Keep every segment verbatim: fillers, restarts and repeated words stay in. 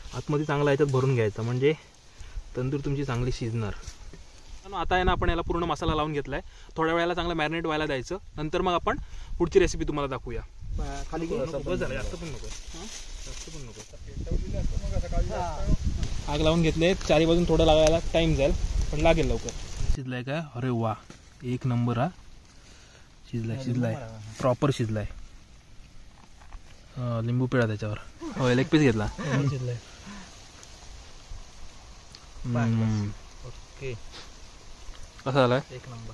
आतमध्ये चांगला याच्यात भरून घ्यायचा म्हणजे तंदूर तुमची चांगली शिजणार. आता आहे ना आपण याला पूर्ण मसाला लावून घेतलाय. थोड्या वेळाला चांगलं मॅरिनेट व्हायला द्यायचं. नंतर मग आपण पुढची रेसिपी तुम्हाला दाखवूया. खाली बस झालं, जास्त पण नको जास्त पण नको. आग लावून घेतले. चारी बाजून थोडं लागायला टाइम जाईल पण लागेल लवकर. शिजलाय काय? अरे वा एक नंबर. हा शिजलाय शिजलाय प्रॉपर शिजलाय. लिंबू पिळा त्याच्यावर. हो लेग पीस घेतला. शिजलाय. ओके कसा झालाय? एक नंबर.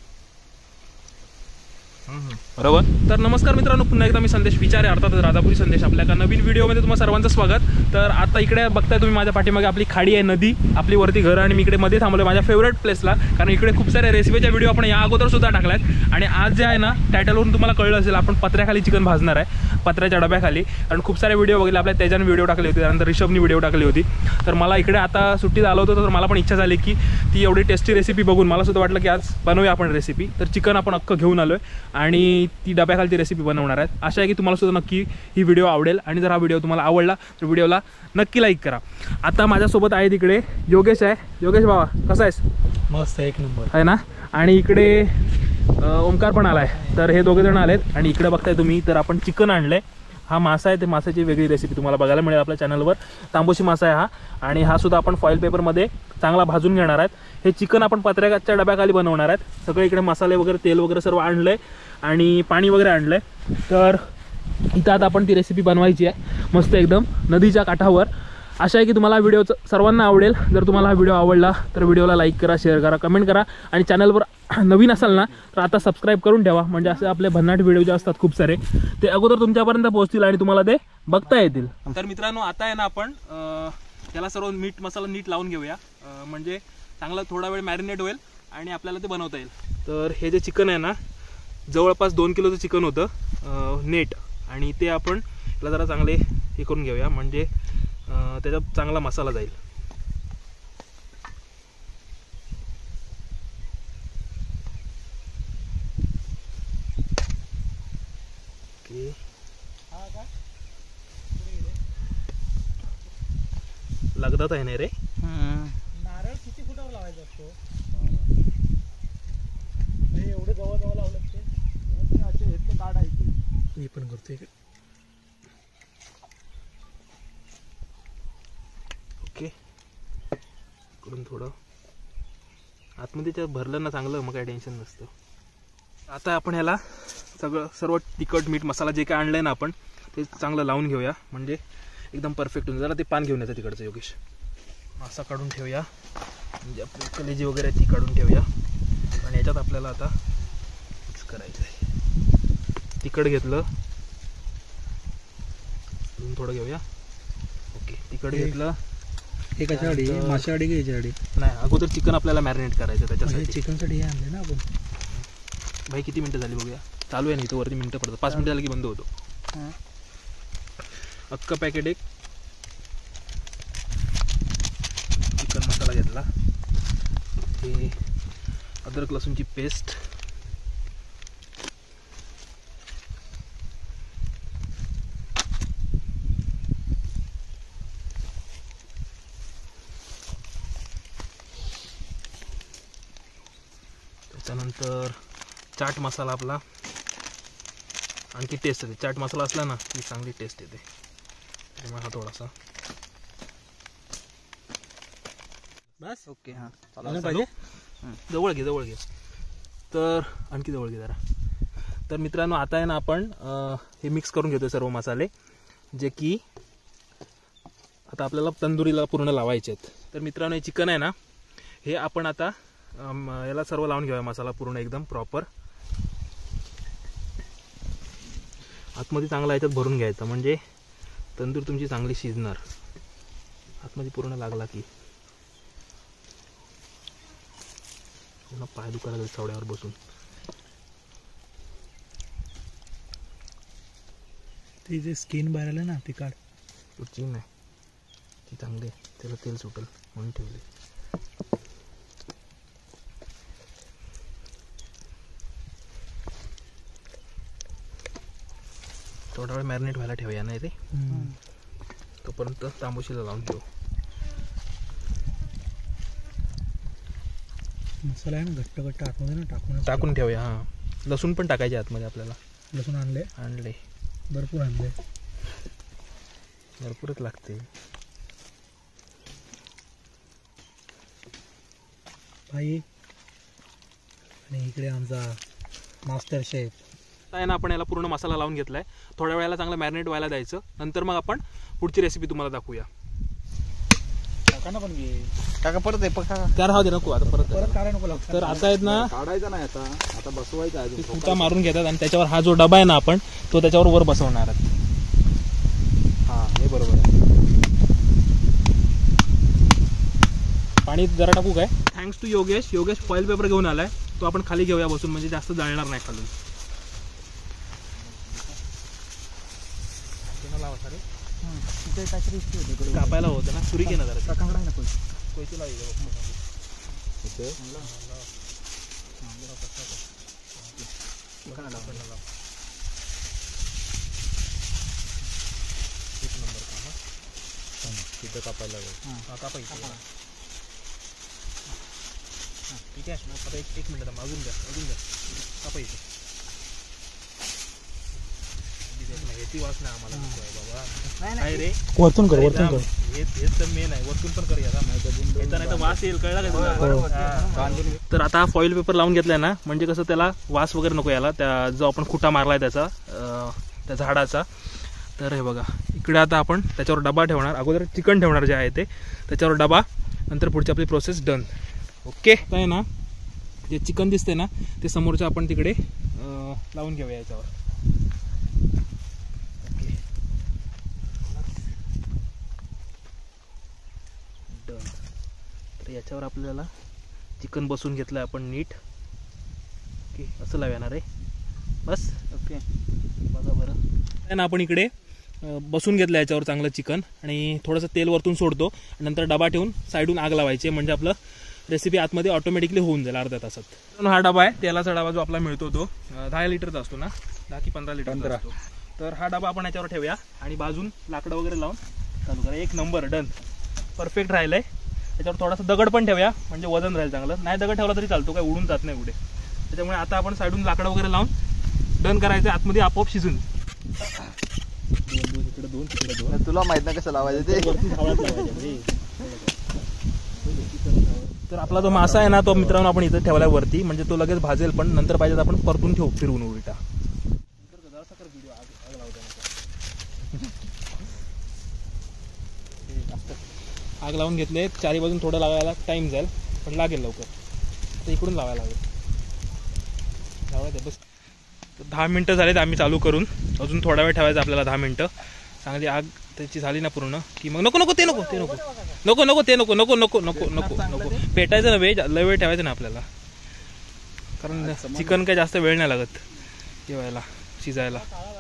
बरोबर. तर नमस्कार मित्रांनो, पुन्हा एकदा मी संदेश विचारे अर्थात राजापुरी संदेश आपल्या एका नवीन व्हिडिओमध्ये तुम्हाला सर्वांचं स्वागत. तर आता इकडे बघताय तुम्ही माझ्या पाठीमागे आपली खाडी आहे, नदी, आपली वरती घरं आणि मी इकडे मध्ये थांबलोय माझ्या फेवरेट प्लेसला. कारण इकडे खूप सारे रेसिपीच्या व्हिडिओ आपण या अगोदर सुद्धा टाकल्यात. आणि आज जे आहे ना टायटलवरून तुम्हाला कळलं असेल आपण पत्र्याखाली चिकन भाजणार आहे, पत्र्याच्या डब्याखाली. कारण खूप सारे व्हिडिओ बघितले आपल्या, त्याच्याने व्हिडिओ टाकली होती, त्यानंतर ऋषभनी व्हिडिओ टाकली होती. तर मला इकडे आता सुट्टीत आलो होतो तर मला पण इच्छा झाली की ती एवढी टेस्टी रेसिपी बघून मला सुद्धा वाटलं की आज बनवूया आपण रेसिपी. तर चिकन आपण अख्खं घेऊन आलोय आणि ती डब्याखालची रेसिपी बनवणार आहेत. आशा आहे की तुम्हाला सुद्धा नक्की ही व्हिडिओ आवडेल. आणि जर हा व्हिडिओ तुम्हाला आवडला तर व्हिडिओला नक्की लाईक करा. आता माझ्यासोबत आहे तिकडे योगेश आहे. योगेश बाबा कसा आहेस? मस्त एक नंबर आहे ना. आणि इकडे ओमकार पण आलाय. तर हे दोघे जण आलेत. आणि इकडे बघताय तुम्ही तर आपण चिकन आणलंय. हा मासा आहे, ते मासाची वेगळी रेसिपी तुम्हाला बघायला मिळेल आपल्या चॅनलवर. तांबोशी मासा आहे हा. आणि हा सुद्धा आपण फॉईल पेपरमध्ये चांगला भाजून घेणार आहेत. हे चिकन आपण पत्र्याच्या डब्याखाली बनवणार आहेत. सगळे इकडे मसाले वगैरे तेल वगैरे सर्व आणलंय आणि पाणी वगैरे आणलंय. तर इथं आता आपण ती रेसिपी बनवायची आहे मस्त एकदम नदीच्या काठावर. आशा आहे की तुम्हाला व्हिडिओ सर्वांना आवडेल. जर तुम्हाला हा व्हिडिओ आवडला तर व्हिडिओला लाईक करा, शेअर करा, कमेंट करा. आणि चॅनलवर नवीन असाल ना तर आता सबस्क्राईब करून ठेवा म्हणजे असे आपले भन्नाट व्हिडिओ जे असतात खूप सारे ते अगोदर तुमच्यापर्यंत पोहोचतील आणि तुम्हाला ते बघता येतील. तर मित्रांनो आता आहे ना आपण त्याला सर्व मीठ मसाला नीट लावून घेऊया म्हणजे चांगला थोडा वेळ मॅरिनेट होईल आणि आपल्याला ते बनवता येईल. तर हे जे चिकन आहे ना जवळपास दोन किलोचं चिकन होतं नेट. आणि ते आपण याला जरा चांगले हे करून घेऊया म्हणजे त्याच्यात चांगला मसाला जाईल. ओके लगदात आहे ना रे. नारळ किती फुटावर लावायचा असतो? एवढे जवळ जवळ लावलं ते असे हेतले काढायचे. मी पण करतोय. ओके करून थोडं आतमध्ये त्यात भरलं ना चांगलं मग काय टेन्शन नसतं. आता आपण ह्याला सगळं सर्व तिखट मीठ मसाला जे काय आणलंय ना आपण ते चांगलं लावून घेऊया म्हणजे एकदम परफेक्ट होऊन. जरा ते पान घेऊन येतं तिकडचं योगेश. मासा काढून ठेवूया म्हणजे आपली कलेजी वगैरे ती काढून ठेवूया. आणि याच्यात आपल्याला आता मिक्स करायचं आहे. तिखट घेतलं थोडं घेऊया. ओके तिखट घेतलं. हे कशासाठी? माशासाठी की याच्यासाठी? नाही अगोदर चिकन आपल्याला मॅरिनेट करायचं त्याच्यासाठी. चिकनसाठी हे आणले ना आपण. भाई किती मिनटं झाली बघूया. चालू आहे ना इथं वरती मिनटं पडतात. पाच मिनटं झाली की बंद होतो. अख्खा पॅकेट एक चिकन मसाला घेतला. हे अद्रक लसूणची पेस्ट, त्याच्यानंतर चाट मसाला आपला. आणखी टेस्ट येते चाट मसाला असला ना की चांगली टेस्ट येते. त्यामुळे हा थोडासा बस. ओके हां पाहिजे. जवळ घे जवळ घे. तर आणखी जवळ घे जरा. तर मित्रांनो आता आहे ना आपण हे मिक्स करून घेतो सर्व मसाले जे की आता आपल्याला तंदुरीला पूर्ण लावायचे आहेत. तर मित्रांनो हे चिकन आहे ना हे आपण आता याला सर्व लावून घेऊया मसाला पूर्ण एकदम प्रॉपर. आतमध्ये चांगला याच्यात भरून घ्यायचा म्हणजे तंदूर तुमची चांगली शिजणार. आतमध्ये पूर्ण लागला की पुन्हा पाय दुखायला लागेल चवड्यावर बसून. ती जे स्किन बाहेर आलं ना ती काढ. पुढची नाही ती चांगली आहे त्याला तेल सुटेल म्हणून ठेवली. थोडा वेळ मॅरिनेट व्हायला ठेवूया ना ते. तोपर्यंत तांबूशीला लावून घेऊ. मसाला आहे ना घट्ट घट्ट आतमध्ये ना टाकून टाकून ठेवूया. हां, लसूण पण टाकायचे आतमध्ये आपल्याला. लसूण आणले आणले भरपूर आणले भरपूरच लागते. भाई आणि इकडे आमचा मास्टर शेफ आहे ना. आपण याला पूर्ण मसाला लावून घेतलाय. थोड्या वेळाला चांगलं मॅरिनेट व्हायला द्यायचं. नंतर मग आपण पुढची रेसिपी तुम्हाला दाखवूया. टाका पण घे काका परत आहे पका त्या राहू दे, नको आता परत परत काढायला नको लागतं. तर आता आहेत ना काढायचा नाही आता आता बसवायचा आहे ते फुटा मारून घेतात आणि त्याच्यावर हा जो डबा आहे ना आपण तो त्याच्यावर वर बसवणार आहात. हा हे बरोबर आहे. पाणी जरा टाकू काय? Thanks to Yogesh. Yogesh foil paper घेऊन आलाय. तो आपण खाली घेऊया बसून, म्हणजे जास्त जाळणार नाही खालून. तिथे काहीतरी issue होते. कापायला होतं ना, सुरी घे ना जरा. काकांकडे आहे ना कोण? कोयती लाव इकडे. इथे तिथे कापायला लागेल. हा, कापा इथे. ठीक आहे. आता एक एक मिनिट अजून द्या अजून द्या कापा इथे. ह्याची वास नाही आम्हाला नको आहे बाबा. काय रे, वरतून कर वरतून कर. हेच हेच तर मेन आहे. वरतून पण करूया का? नाही तर वास येईल, कळला का तुला? तर आता हा फॉईल पेपर लावून घेतलाय ना, म्हणजे कसं त्याला वास वगैरे नको याला. त्या जो आपण खुटा मारलाय त्याचा त्या झाडाचा. तर हे बघा इकडे आता आपण त्याच्यावर डबा ठेवणार. अगोदर चिकन ठेवणार जे आहे ते, त्याच्यावर डबा, नंतर पुढची आपली प्रोसेस डन. ओके. आता आहे ना जे चिकन दिसते ना ते समोरच्या आपण तिकडे लावून घेऊया याच्यावर. Okay done. तर याच्यावर आपल्याला चिकन बसून घेतलं आपण नीट. ओके असं लावणार आहे बस. ओके बघा बरं आहे ना. आपण इकडे बसून घेतलं याच्यावर चांगलं चिकन आणि थोडंसं तेल वरतून सोडतो. नंतर डबा ठेवून साईडून आग लावायची, म्हणजे आपलं रेसिपी आतमध्ये ऑटोमॅटिकली होऊन जाईल अर्ध्या तासात. हा डबा आहे तेलाचा डबा जो आपला मिळतो तो दहा लिटरचा असतो ना, दहा की पंधरा लिटरचा असतो. तर हा डबा आपण याच्यावर ठेवूया आणि बाजून लाकडं वगैरे लावून चालू करा. एक नंबर डन, परफेक्ट राहिलंय. त्याच्यावर थोडासा दगड पण ठेवूया म्हणजे वजन राहील चांगलं. नाही दगड ठेवला तरी चालतो, काय उडून जात नाही कुठे. त्याच्यामुळे आता आपण साईडून लाकडं वगैरे लावून डन करायचं. आतमध्ये आपोआप शिजून दोन दोन इकडे दोन तिकडे दोन. तुला माहित नाही कसं लावायचं ते. तर आपला जो मासा आहे ना तो मित्रांनो आपण इथं ठेवलाय वरती, म्हणजे तो लगेच भाजेल पण. नंतर पाहिजे आपण परतून ठेवू फिरवून उलटा. आग लावून घेतले. चारी बाजून थोडं लावायला टाइम जाईल पण लागेल लवकर. तर इकडून लावायला लागेल. लावायचं बस. तर दहा मिनटं झालेत आम्ही चालू करून. अजून थोडा वेळ ठेवायचा आपल्याला, दहा मिनटं. चांगली आग त्याची झाली ना पूर्ण की मग नको नको ते नको ते नको नको नको ते नको नको नको नको नको नको पेटायचं ना वेळ. लय वेळ ठेवायचं ना आपल्याला, कारण चिकन काय जास्त वेळ नाही लागत जेवायला शिजायला.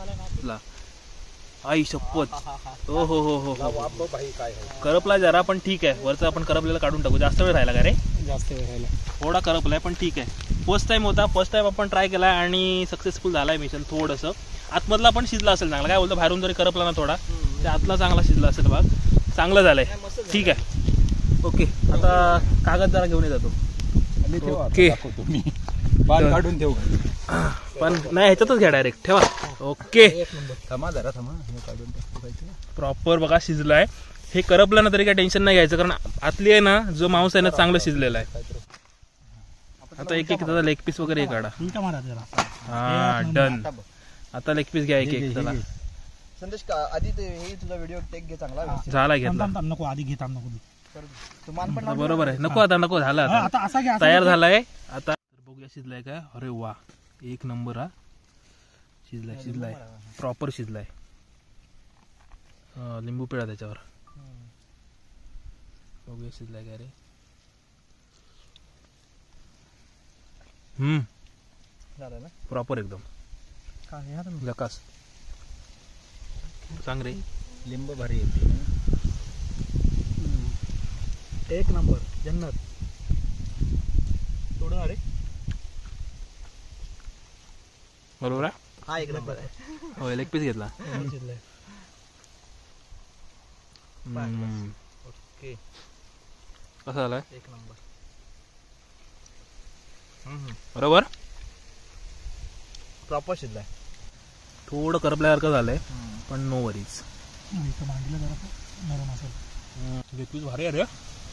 आई शपथ. हो हो हो हो हो करपला जरा पण ठीक आहे. वरचं आपण करपलेला काढून टाकू. जास्त वेळ राहिला का रे? जास्त वेळ राहिला. थोडा करपलाय पण ठीक आहे. फर्स्ट टाइम होता, फर्स्ट टाइम आपण ट्राय केला आणि सक्सेसफुल झालाय मिशन. थोडंसं आतमधला पण शिजला असेल चांगला. काय बोलतो, बाहेरून जरी करपला ना थोडा, ते आतला चांगला शिजला असेल भाग. चांगलं झालंय, ठीक आहे. ओके आता कागद जरा घेऊन येतो. ओके काढून ठेवू पण नाही ह्याच्यातच घ्या डायरेक्ट ठेवा. ओके थमा जरा थमा काढून प्रॉपर बघा शिजलाय. हे करपलं ना तरी काय टेन्शन नाही घ्यायचं, कारण आतली आहे ना जो मांस आहे ना चांगलं शिजलेला आहे. आता एक एक त्याचा लेग पीस वगैरे काढा. हा डन. आता लेग पीस घ्या एक एक. चला संदेश आधी ते हे तुझा व्हिडिओ टेक घे चांगला. झाला घेतला. नको आधी घेता नको. बरोबर आहे. नको आता नको झाला आता असा घ्या. तयार झालाय आता. बघूया शिजलाय काय. अरे वा एक नंबर. हा शिजलाय शिजलाय प्रॉपर शिजलाय. लिंबू पिळा त्याच्यावर. बघूया शिजलाय काय रे. हम्म झालं ना प्रॉपर एकदम लकास. सांग रे. लिंबू भारी येते. एक नंबर जन्नत. थोडं अरे बरोबर आहे. हा एक नंबर आहे. होय लेग पीस घेतला. हम्म. ओके कसं झालंय एक नंबर. बरोबर. प्रॉपर शिजलाय. थोडं करपल्यासारखं झालंय पण नो वरीज. भांडीला जरा नरम असेल. घेतलीच भारी आहे रे.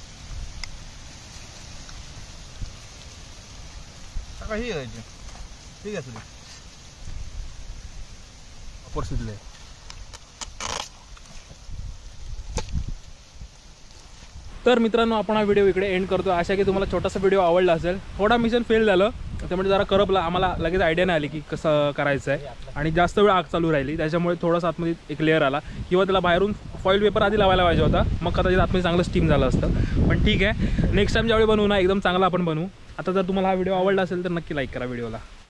काही करायची ठीक आहे तुझी. प्रॉपर शिजले. तर मित्रांनो आपण हा व्हिडिओ इकडे एंड करतो. आशा की तुम्हाला छोटासा व्हिडिओ आवडला असेल. थोडा मिशन फेल झालं त्यामुळे जरा करपला. आम्हाला लगेच आयडिया नाही आली की कसं करायचं आहे आणि जास्त वेळ आग चालू राहिली त्याच्यामुळे थोडासा आतमध्ये एक लेअर आला किंवा त्याला बाहेरून फॉईल पेपर आधी लावायला पाहिजे होता. मग कदाचित आतमध्ये चांगलं स्टीम झालं असतं. पण ठीक आहे नेक्स्ट टाइम ज्यावेळी बनवू ना एकदम चांगला आपण बनवू. आता जर तुम्हाला हा व्हिडिओ आवडला असेल तर नक्की लाईक करा व्हिडिओला.